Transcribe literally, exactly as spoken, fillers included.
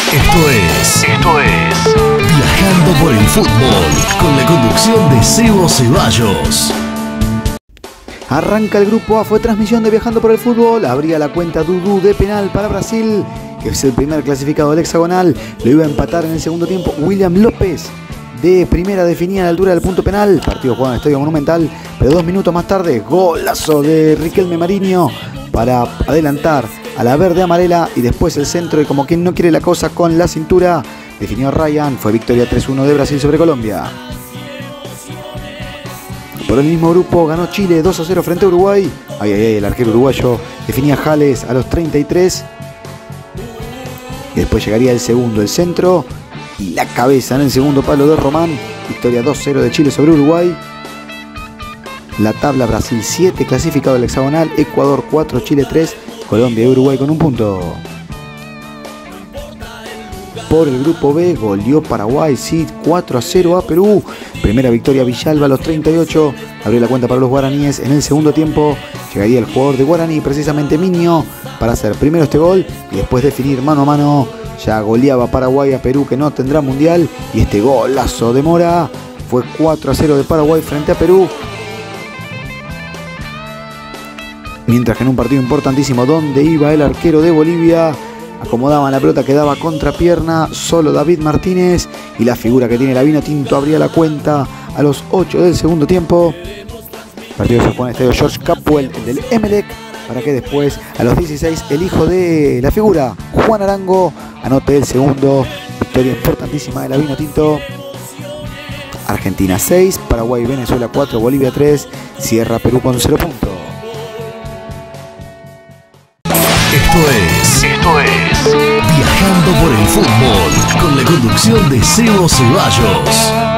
Esto es, esto es Viajando por el Fútbol, con la conducción de Sebo Ceballos. Arranca el grupo A, fue transmisión de Viajando por el Fútbol. Abría la cuenta Dudu de penal para Brasil, que es el primer clasificado del hexagonal. Lo iba a empatar en el segundo tiempo William López. De primera definía a la altura del punto penal. Partido jugado en el Estadio Monumental, pero dos minutos más tarde, golazo de Riquelme Marinho para adelantar a la verde amarela, y después el centro, y como quien no quiere la cosa, con la cintura definió Ryan. Fue victoria tres uno de Brasil sobre Colombia. Por el mismo grupo ganó Chile dos a cero frente a Uruguay. Ay, ay, ay, el arquero uruguayo definía Jales a los treinta y tres. Y después llegaría el segundo, el centro y la cabeza en el segundo palo de Román. Victoria dos cero de Chile sobre Uruguay. La tabla: Brasil siete, clasificado del hexagonal, Ecuador cuatro, Chile tres, Colombia y Uruguay con un punto. Por el grupo B goleó Paraguay, sí, cuatro a cero a Perú. Primera victoria Villalba a los treinta y ocho. Abrió la cuenta para los guaraníes. En el segundo tiempo llegaría el jugador de Guaraní, precisamente Miño, para hacer primero este gol y después definir mano a mano. Ya goleaba Paraguay a Perú, que no tendrá mundial, y este golazo de Mora fue cuatro a cero de Paraguay frente a Perú. Mientras que en un partido importantísimo donde iba el arquero de Bolivia, acomodaban la pelota, quedaba contra pierna, solo David Martínez, y la figura que tiene la Vinotinto abría la cuenta a los ocho del segundo tiempo. El partido se juega en el estadio George Capwell, el del Emelec, para que después a los dieciséis el hijo de la figura, Juan Arango, anote el segundo. Victoria importantísima de la Vinotinto. Argentina seis, Paraguay y Venezuela cuatro, Bolivia tres, cierra Perú con cero puntos. Esto es, esto es Viajando por el Fútbol, con la conducción de Sebo Ceballos.